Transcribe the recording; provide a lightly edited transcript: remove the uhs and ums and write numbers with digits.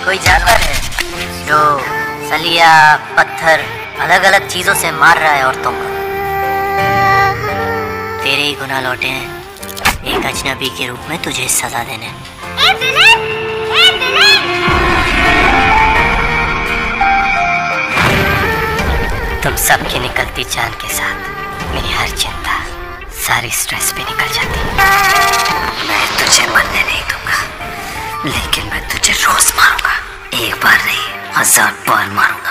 कोई जानवर है जो सलिया पत्थर अलग अलग चीजों से मार रहा है औरतों को। तेरे ही गुनाह लौटे हैं एक अजनबी के रूप में तुझे सजा देने। तुम सबकी निकलती जान के साथ मेरी हर चिंता सारी स्ट्रेस भी निकल जाती। मैं तुझे मरने नहीं दूंगा, लेकिन मैं तुझे रोज मारूंगा। एक बार नहीं 1000 बार मारूंगा।